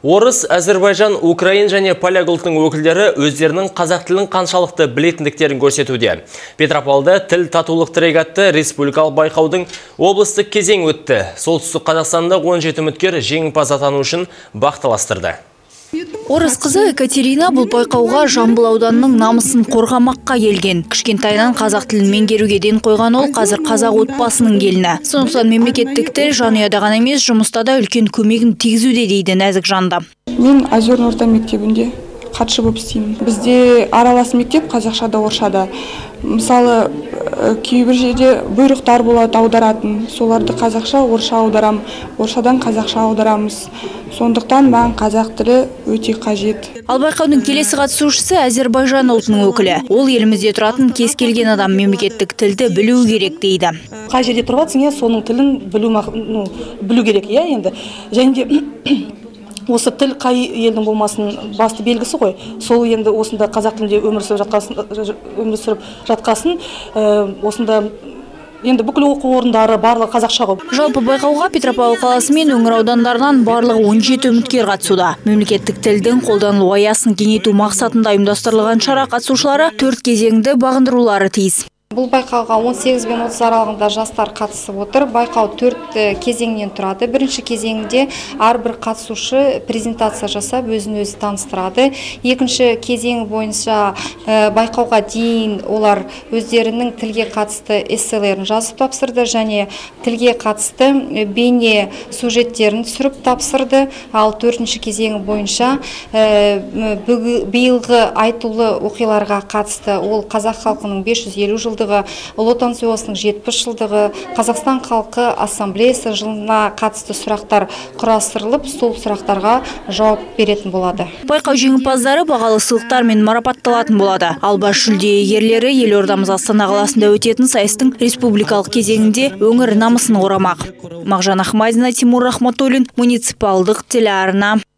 Орыс, Әзербайжан, Украин және поляк ұлтының өкілдері өздерінің қазақ тілін қаншалықты білетіндіктерін көрсетуде. Петропавлда тіл татулық тірек атты республикалық байқаудың облыстық кезең өтті. Солтүстік Қазақстанда 17 үміткер жеңімпаз атану үшін бақ таластырды. Орыс қызы Екатерина бұл байқауға Жамбыл ауданының намысын қорғамаққа келген. Кішкентайынан қазақ тілін меңгеруге ден қойған ол қазір қазақ отбасының келіні. Сондықтан мемлекеттік тіл жанұяда ғана емес, жұмыста да үлкен көмегін тигізуде дейді нәзік жанды. Мен Озерный орта мектебінде хатшы болып істеймін. Бізде аралас мектеп қазақшада, орысшада. Мысалы, кейбір жерде бұйрықтар болады аударатын. Соларды қазақша, орысша аударам, орысшадан қазақша аударамыз. Сондықтан маған қазақ тілі өте қажет. Ал байқаудың келесі қатысушысы Әзербайжан ұлтының өкілі. Ол елімізде тұратын кез келген адам мемлекеттік тілді білу керек дейді. Қай жерде тұрғансың, соның тілін білу керек, енді. Және де осы тіл қай елдің болмасын басты белгісі ғой. Сол енді осында қазақ тілінде өмір сүріп жатқасын, осында енді бүкіл оқу орындары барлығы қазақша ғой. Жалпы байқауға Петропавл қаласы мен өңір аудандарынан барлығы 17 үміткер қатысуда. Мемлекеттік тілдің қолданылу аясын кеңейту мақсатында ұйымдастырылған шара қатысушылары 4 кезеңді бағындырулары тиіс. Бұл байқауға 18 бен 30 аралығында жастар қатысып отыр. Байқау 4 кезеңнен тұрады. Бірінші кезеңде әрбір қатысушы презентация жасап, өзін-өзі таныстырады. Екінші кезең бойынша байқауға дейін олар өздерінің тілге қатысты эсселерін жазып тапсырды және тілге қатысты бейне сюжеттерін түсіріп тапсырды. Ал 4-ші кезеңі бойынша биылғы айтулы оқиғаларға қатысты ол қазақ халқының 550 жылдығы, Ұлы Отан соғысының 70 жылдығы, Қазақстан халқы ассамблеясы жылына қатысты сұрақтар құрастырылып, сол сұрақтарға жауап беретін болады. Байқау жеңімпаздары бағалы сыйлықтармен марапатталатын болады. Ал бас жүлде иегерлері елордамыз Астана қаласында өтетін сайыстың республикалық кезеңінде өңір намысын қорамақ. Мағжан Ахмадина, Тимур Рахматуллин, муниципалдық телеарна.